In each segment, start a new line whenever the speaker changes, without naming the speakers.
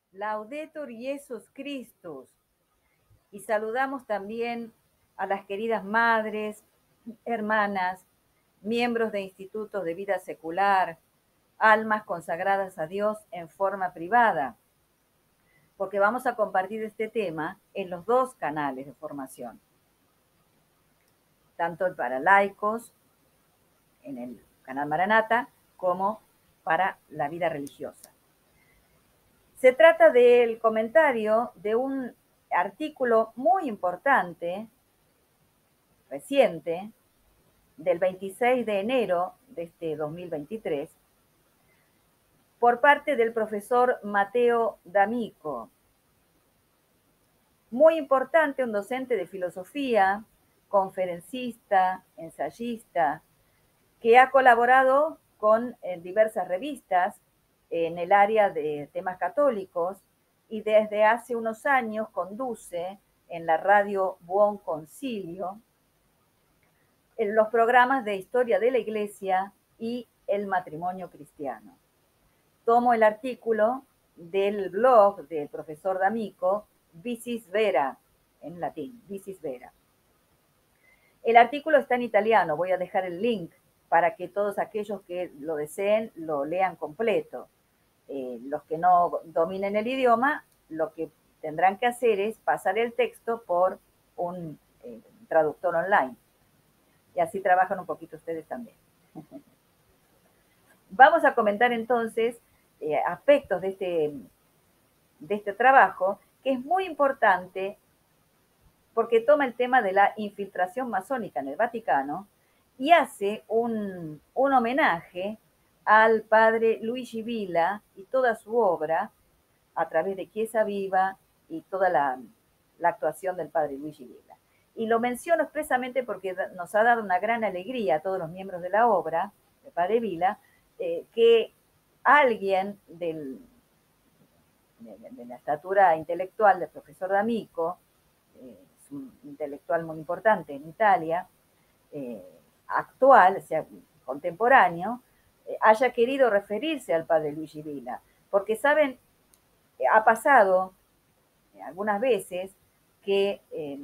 Laudetur Jesus Christus. Y saludamos también a las queridas madres, hermanas, miembros de institutos de vida secular, almas consagradas a Dios en forma privada, porque vamos a compartir este tema en los dos canales de formación, tanto para laicos en el canal Maranata como para la vida religiosa. Se trata del comentario de un artículo muy importante, reciente, del 26 de enero de este 2023, por parte del profesor Mateo D'Amico. Muy importante, un docente de filosofía, conferencista, ensayista, que ha colaborado con diversas revistas en el área de temas católicos y desde hace unos años conduce en la radio Buon Concilio en los programas de historia de la Iglesia y el matrimonio cristiano. Tomo el artículo del blog del profesor D'Amico, Visis Vera, en latín, Visis Vera. El artículo está en italiano, voy a dejar el link para que todos aquellos que lo deseen lo lean completo. Los que no dominen el idioma, lo que tendrán que hacer es pasar el texto por un traductor online. Y así trabajan un poquito ustedes también. Vamos a comentar entonces aspectos de este trabajo, que es muy importante porque toma el tema de la infiltración masónica en el Vaticano y hace un homenaje al padre Luigi Villa y toda su obra a través de Chiesa Viva y toda la actuación del padre Luigi Villa. Y lo menciono expresamente porque nos ha dado una gran alegría a todos los miembros de la obra, del padre Villa, que alguien de la estatura intelectual del profesor D'Amico, es un intelectual muy importante en Italia, actual, o sea, contemporáneo, haya querido referirse al padre Luigi Villa, porque saben, ha pasado algunas veces que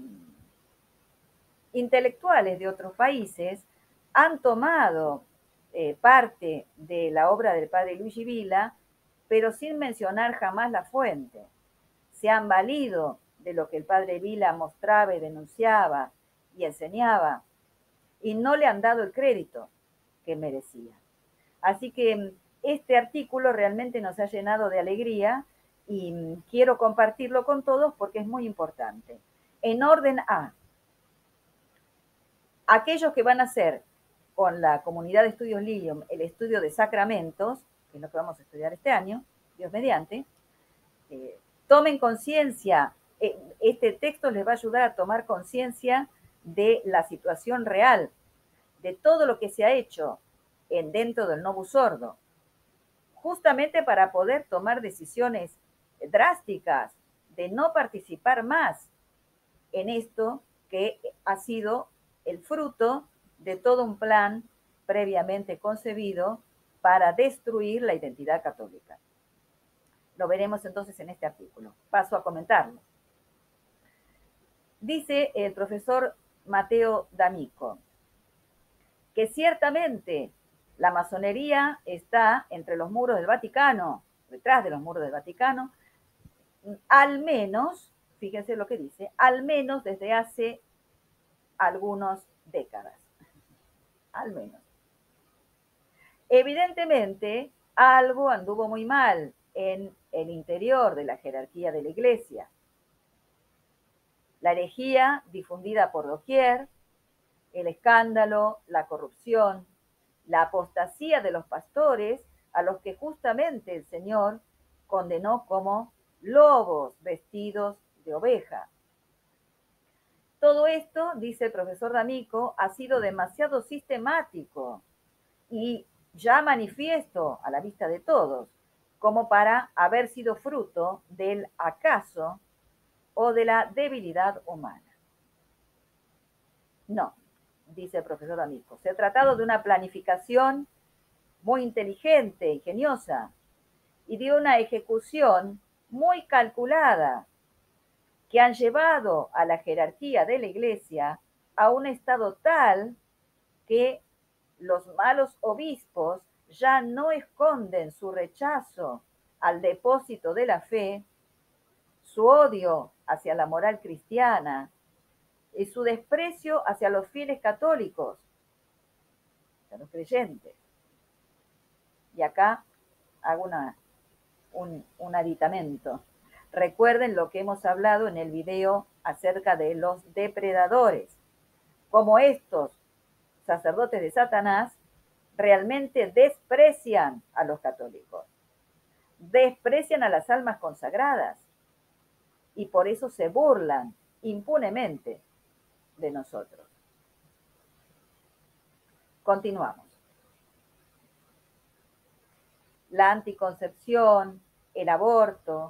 intelectuales de otros países han tomado parte de la obra del padre Luigi Villa, pero sin mencionar jamás la fuente. Se han valido de lo que el padre Villa mostraba y denunciaba y enseñaba, y no le han dado el crédito que merecía. Así que este artículo realmente nos ha llenado de alegría y quiero compartirlo con todos porque es muy importante. En orden a aquellos que van a hacer con la comunidad de estudios Lilium el estudio de sacramentos, que es lo que vamos a estudiar este año, Dios mediante, tomen conciencia, este texto les va a ayudar a tomar conciencia de la situación real, de todo lo que se ha hecho dentro del Novus Ordo, justamente para poder tomar decisiones drásticas de no participar más en esto que ha sido el fruto de todo un plan previamente concebido para destruir la identidad católica. Lo veremos entonces en este artículo. Paso a comentarlo. Dice el profesor Mateo D'Amico que ciertamente la masonería está entre los muros del Vaticano, detrás de los muros del Vaticano, al menos, fíjense lo que dice, al menos desde hace algunas décadas. Al menos. Evidentemente, algo anduvo muy mal en el interior de la jerarquía de la Iglesia. La herejía difundida por doquier, el escándalo, la corrupción, la apostasía de los pastores a los que justamente el Señor condenó como lobos vestidos de oveja. Todo esto, dice el profesor D'Amico, ha sido demasiado sistemático y ya manifiesto a la vista de todos, como para haber sido fruto del acaso o de la debilidad humana. No, dice el profesor D'Amico, se ha tratado de una planificación muy inteligente, ingeniosa, y de una ejecución muy calculada que han llevado a la jerarquía de la Iglesia a un estado tal que los malos obispos ya no esconden su rechazo al depósito de la fe, su odio hacia la moral cristiana y su desprecio hacia los fieles católicos, hacia los creyentes. Y acá hago un aditamento. Recuerden lo que hemos hablado en el video acerca de los depredadores, como estos sacerdotes de Satanás realmente desprecian a los católicos, desprecian a las almas consagradas y por eso se burlan impunemente de nosotros. Continuamos. La anticoncepción, el aborto,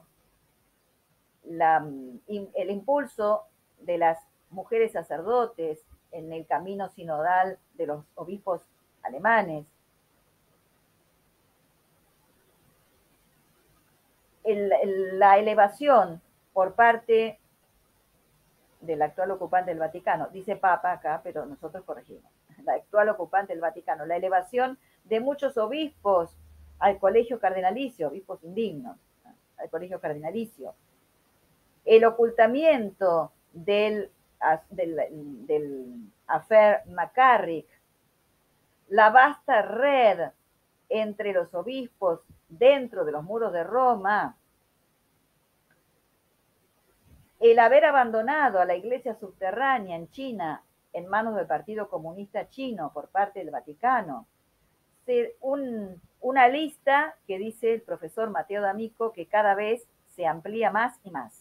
el impulso de las mujeres sacerdotes en el camino sinodal de los obispos alemanes, la elevación por parte del actual ocupante del Vaticano, dice Papa acá, pero nosotros corregimos, la actual ocupante del Vaticano, la elevación de muchos obispos al colegio cardinalicio, obispos indignos, al colegio cardinalicio, el ocultamiento del affair McCarrick, la vasta red entre los obispos dentro de los muros de Roma, el haber abandonado a la iglesia subterránea en China en manos del Partido Comunista Chino por parte del Vaticano, una lista que dice el profesor Mateo D'Amico que cada vez se amplía más y más.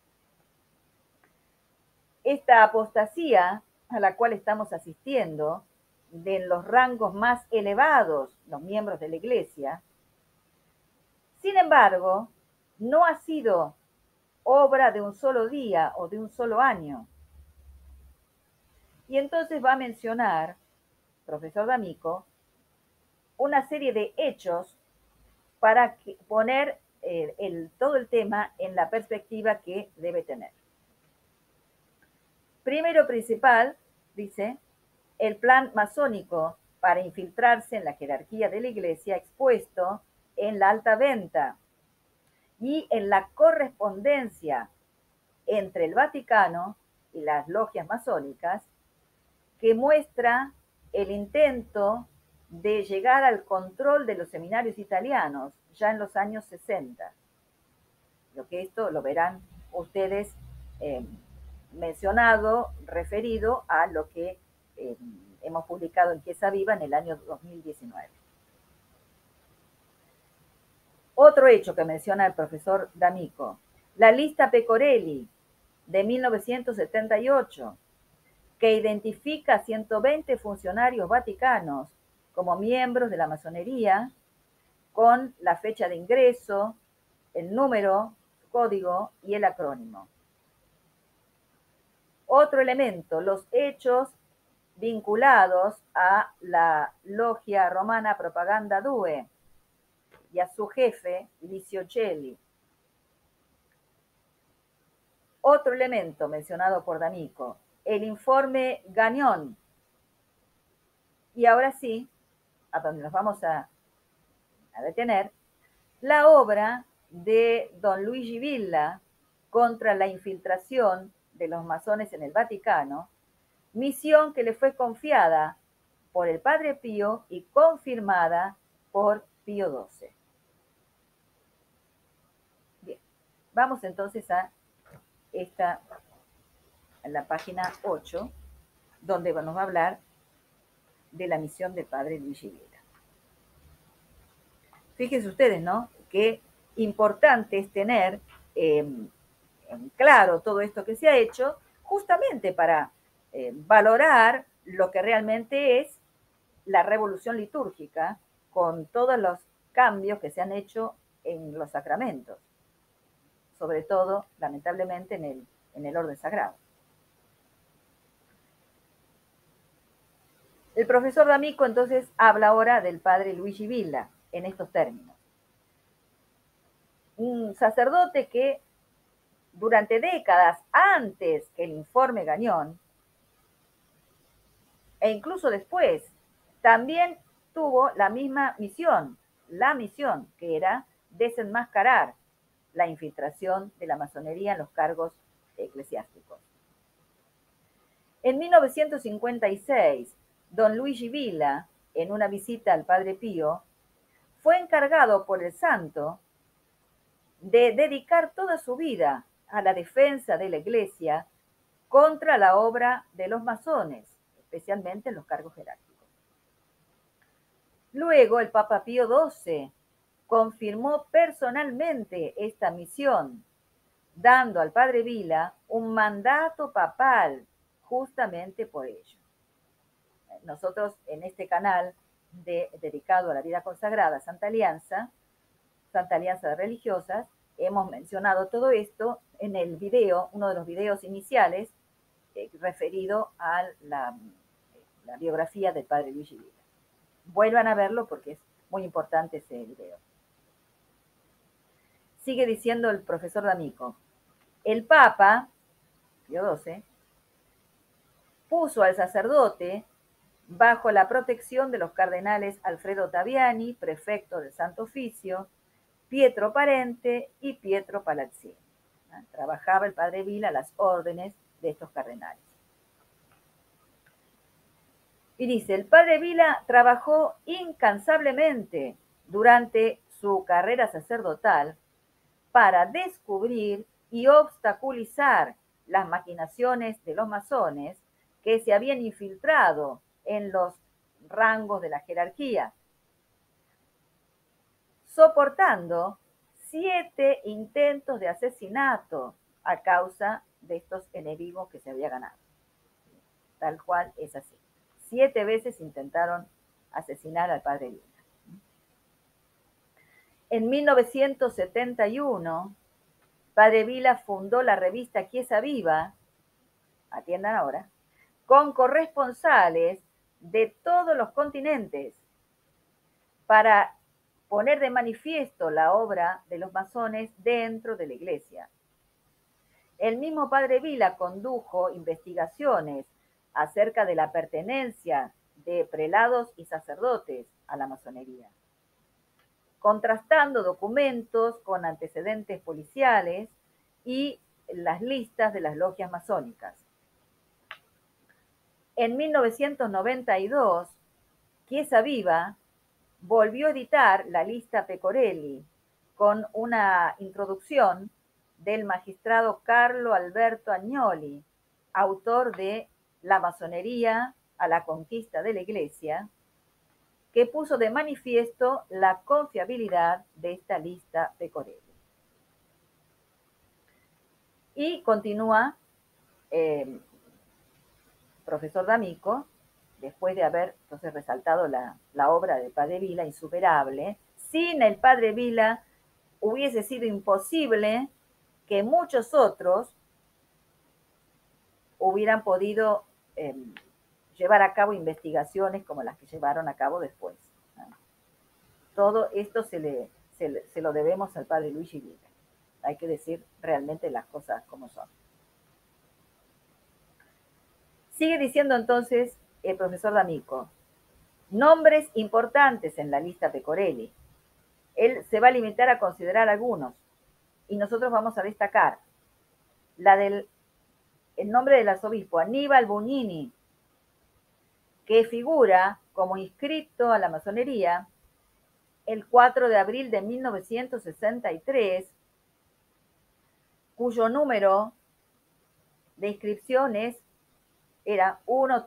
Esta apostasía a la cual estamos asistiendo de los rangos más elevados, los miembros de la iglesia, sin embargo, no ha sido obra de un solo día o de un solo año. Y entonces va a mencionar, profesor D'Amico, una serie de hechos para poner todo el tema en la perspectiva que debe tener. Primero principal, dice, el plan masónico para infiltrarse en la jerarquía de la iglesia expuesto en la alta venta y en la correspondencia entre el Vaticano y las logias masónicas, que muestra el intento de llegar al control de los seminarios italianos ya en los años 60. Lo que esto lo verán ustedes mencionado, referido a lo que hemos publicado en Chiesa Viva en el año 2019. Otro hecho que menciona el profesor D'Amico, la lista Pecorelli de 1978, que identifica a 120 funcionarios vaticanos como miembros de la masonería, con la fecha de ingreso, el número, código y el acrónimo. Otro elemento, los hechos vinculados a la logia romana Propaganda Due y a su jefe, Licio Gelli. Otro elemento mencionado por D'Amico, el informe Gagnon. Y ahora sí, a donde nos vamos a detener, la obra de don Luigi Villa contra la infiltración de los masones en el Vaticano, misión que le fue confiada por el Padre Pío y confirmada por Pío XII. Bien, vamos entonces a la página 8, donde nos va a hablar de la misión del Padre Luigi Villa. Fíjense ustedes, ¿no? Qué importante es tener claro todo esto que se ha hecho, justamente para valorar lo que realmente es la revolución litúrgica con todos los cambios que se han hecho en los sacramentos, sobre todo, lamentablemente, en el orden sagrado. El profesor D'Amico entonces habla ahora del padre Luigi Villa en estos términos. un sacerdote que durante décadas antes que el informe Gañón, e incluso después, también tuvo la misma misión, la misión que era desenmascarar la infiltración de la masonería en los cargos eclesiásticos. En 1956, don Luigi Villa, en una visita al Padre Pío, fue encargado por el santo de dedicar toda su vida a la defensa de la Iglesia contra la obra de los masones, especialmente en los cargos jerárquicos. Luego, el Papa Pío XII confirmó personalmente esta misión, dando al Padre Villa un mandato papal justamente por ello. Nosotros en este canal dedicado a la vida consagrada, Santa Alianza de Religiosas, hemos mencionado todo esto en el video, uno de los videos iniciales referido a la biografía del Padre Luigi Villa. Vuelvan a verlo porque es muy importante ese video. Sigue diciendo el profesor D'Amico, el Papa, Pío XII, puso al sacerdote bajo la protección de los cardenales Alfredo Taviani, prefecto del Santo Oficio, Pietro Parente y Pietro Palazzini. Trabajaba el Padre Villa a las órdenes de estos cardenales. Y dice, el Padre Villa trabajó incansablemente durante su carrera sacerdotal para descubrir y obstaculizar las maquinaciones de los masones que se habían infiltrado en los rangos de la jerarquía, soportando 7 intentos de asesinato a causa de estos enemigos que se había ganado. Tal cual es así. 7 veces intentaron asesinar al Padre Villa. En 1971, Padre Villa fundó la revista Chiesa Viva, atiendan ahora, con corresponsales de todos los continentes para poner de manifiesto la obra de los masones dentro de la Iglesia. El mismo Padre Villa condujo investigaciones acerca de la pertenencia de prelados y sacerdotes a la masonería, contrastando documentos con antecedentes policiales y las listas de las logias masónicas. En 1992, Chiesa Viva volvió a editar la lista Pecorelli con una introducción del magistrado Carlo Alberto Agnoli, autor de La masonería a la conquista de la Iglesia, que puso de manifiesto la confiabilidad de esta lista Pecorelli. Y continúa profesor D'Amico, después de haber entonces resaltado la obra del Padre Villa, insuperable, sin el Padre Villa hubiese sido imposible que muchos otros hubieran podido llevar a cabo investigaciones como las que llevaron a cabo después. Todo esto se lo debemos al Padre Luigi Villa. Hay que decir realmente las cosas como son. Sigue diciendo entonces el profesor D'Amico, nombres importantes en la lista Pecorelli. Él se va a limitar a considerar algunos y nosotros vamos a destacar el nombre del arzobispo Aníbal Bugnini, que figura como inscripto a la masonería el 4 de abril de 1963, cuyo número de inscripciones era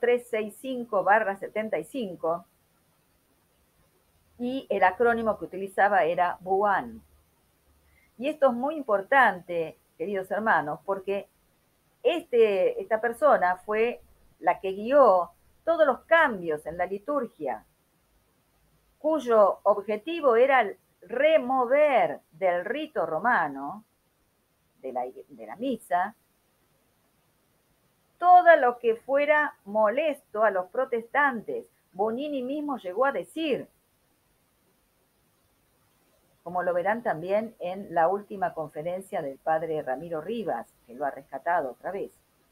1365/75 y el acrónimo que utilizaba era BUAN. Y esto es muy importante, queridos hermanos, porque esta persona fue la que guió todos los cambios en la liturgia, cuyo objetivo era remover del rito romano, de la misa, todo lo que fuera molesto a los protestantes. Bugnini mismo llegó a decir, como lo verán también en la última conferencia del padre Ramiro Rivas, que lo ha rescatado otra vez.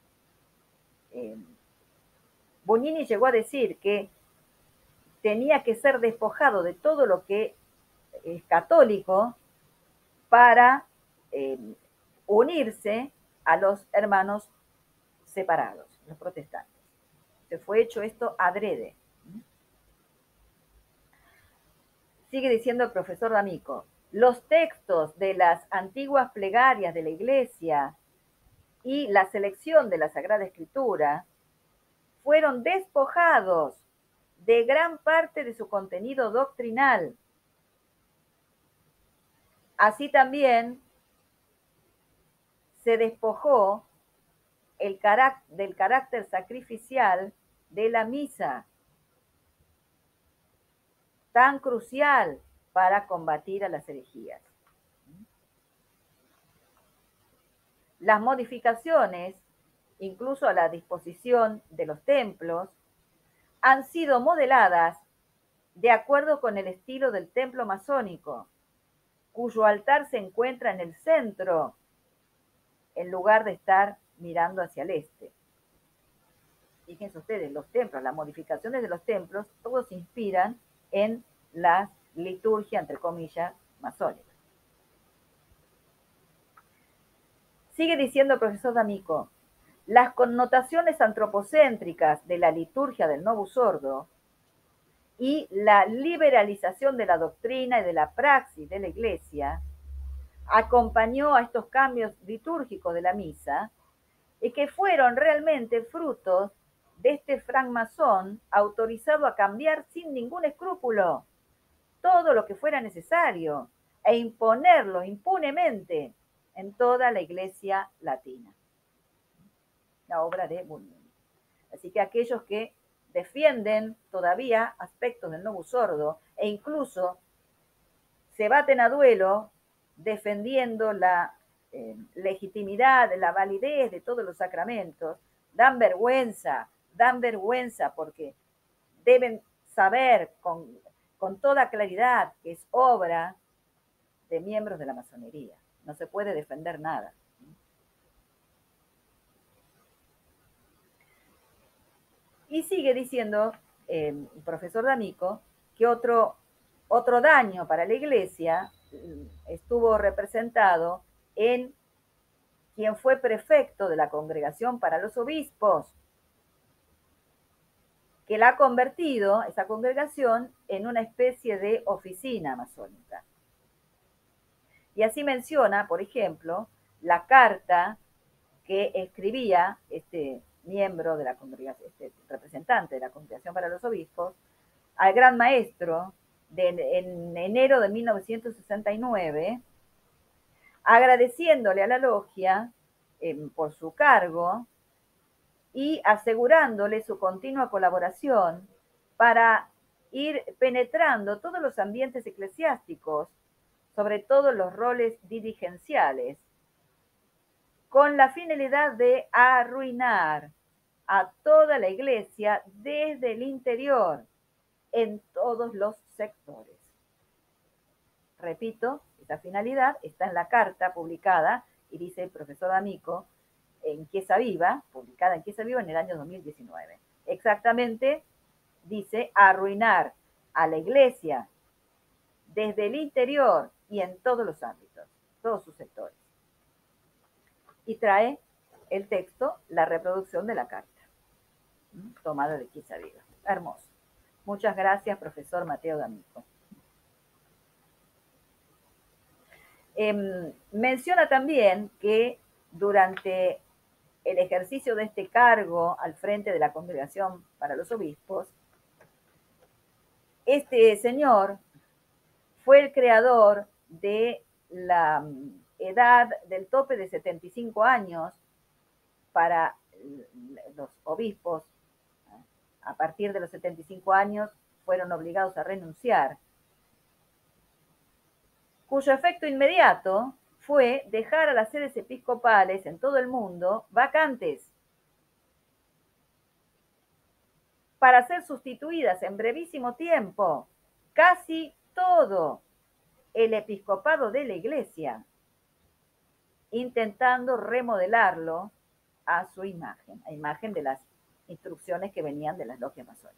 Bugnini llegó a decir que tenía que ser despojado de todo lo que es católico para unirse a los hermanos separados, los protestantes. Se fue hecho esto adrede. Sigue diciendo el profesor D'Amico, los textos de las antiguas plegarias de la Iglesia y la selección de la Sagrada Escritura fueron despojados de gran parte de su contenido doctrinal. Así también se despojó del carácter sacrificial de la misa, tan crucial para combatir a las herejías. Las modificaciones, incluso a la disposición de los templos, han sido modeladas de acuerdo con el estilo del templo masónico, cuyo altar se encuentra en el centro, en lugar de estar mirando hacia el este. Fíjense ustedes, los templos, las modificaciones de los templos, todos se inspiran en la liturgia, entre comillas, masónica. Sigue diciendo el profesor D'Amico, las connotaciones antropocéntricas de la liturgia del Novus Ordo y la liberalización de la doctrina y de la praxis de la Iglesia acompañó a estos cambios litúrgicos de la misa y que fueron realmente frutos de este francmasón autorizado a cambiar sin ningún escrúpulo todo lo que fuera necesario e imponerlo impunemente en toda la Iglesia latina. La obra de Bugnini. Así que aquellos que defienden todavía aspectos del Novus Ordo e incluso se baten a duelo defendiendo la legitimidad, la validez de todos los sacramentos, dan vergüenza porque deben saber con toda claridad que es obra de miembros de la masonería. No se puede defender nada. Y sigue diciendo el profesor D'Amico que otro daño para la Iglesia estuvo representado en quien fue prefecto de la Congregación para los Obispos, que la ha convertido, esa congregación, en una especie de oficina masónica. Y así menciona, por ejemplo, la carta que escribía este miembro de la congregación, este representante de la Congregación para los Obispos, al gran maestro en enero de 1969, agradeciéndole a la logia por su cargo y asegurándole su continua colaboración para ir penetrando todos los ambientes eclesiásticos, sobre todo los roles dirigenciales, con la finalidad de arruinar a toda la Iglesia desde el interior, en todos los sectores. Repito, esa finalidad está en la carta publicada, y dice el profesor D'Amico, en Chiesa Viva, publicada en Chiesa Viva en el año 2019. Exactamente, dice arruinar a la Iglesia desde el interior y en todos los ámbitos, todos sus sectores. Y trae el texto, la reproducción de la carta, tomada de Chiesa Viva. Hermoso. Muchas gracias, profesor Mateo D'Amico. Menciona también que durante el ejercicio de este cargo al frente de la Congregación para los Obispos, este señor fue el creador de la edad del tope de 75 años para los obispos. A partir de los 75 años fueron obligados a renunciar, cuyo efecto inmediato fue dejar a las sedes episcopales en todo el mundo vacantes para ser sustituidas en brevísimo tiempo, casi todo el episcopado de la Iglesia, intentando remodelarlo a su imagen, a imagen de las instrucciones que venían de las logias masónicas.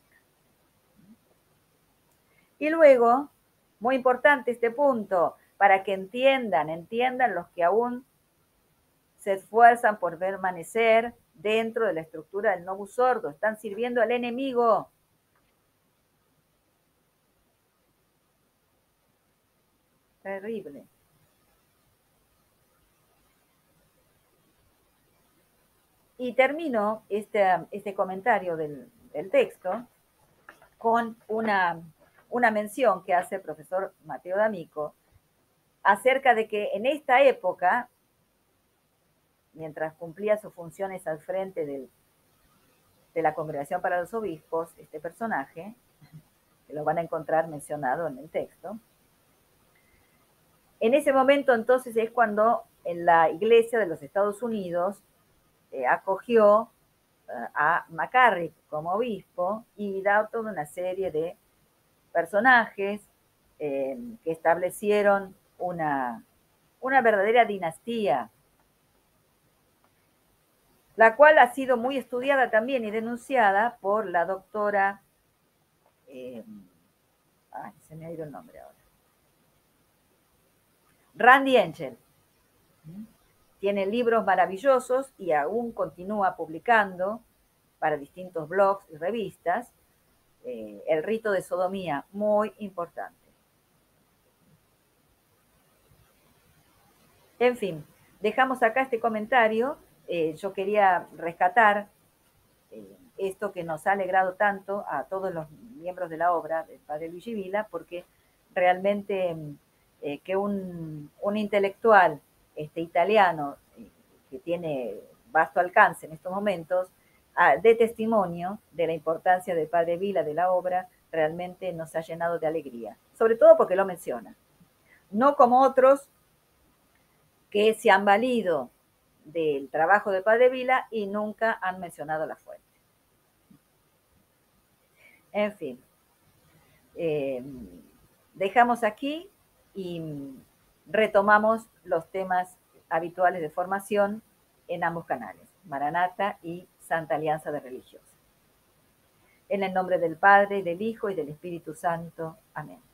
Y luego, muy importante este punto, para que entiendan los que aún se esfuerzan por permanecer dentro de la estructura del novus ordo, están sirviendo al enemigo. Terrible. Y termino este comentario del texto con una mención que hace el profesor Mateo D'Amico acerca de que en esta época, mientras cumplía sus funciones al frente de la Congregación para los Obispos, este personaje, que lo van a encontrar mencionado en el texto, en ese momento entonces es cuando en la Iglesia de los Estados Unidos acogió a McCarrick como obispo y da toda una serie de personajes que establecieron una verdadera dinastía, la cual ha sido muy estudiada también y denunciada por la doctora, se me ha ido el nombre ahora, Randy Engel. Tiene libros maravillosos y aún continúa publicando para distintos blogs y revistas. El rito de sodomía, muy importante. En fin, dejamos acá este comentario. Yo quería rescatar esto que nos ha alegrado tanto a todos los miembros de la obra del padre Luigi Vila, porque realmente que un intelectual italiano que tiene vasto alcance en estos momentos, de testimonio de la importancia del padre Vila de la obra, realmente nos ha llenado de alegría, sobre todo porque lo menciona. No como otros que se han valido del trabajo del padre Vila y nunca han mencionado la fuente. En fin, dejamos aquí y retomamos los temas habituales de formación en ambos canales, Maranata y Santa Alianza de Religiosas. En el nombre del Padre, del Hijo y del Espíritu Santo. Amén.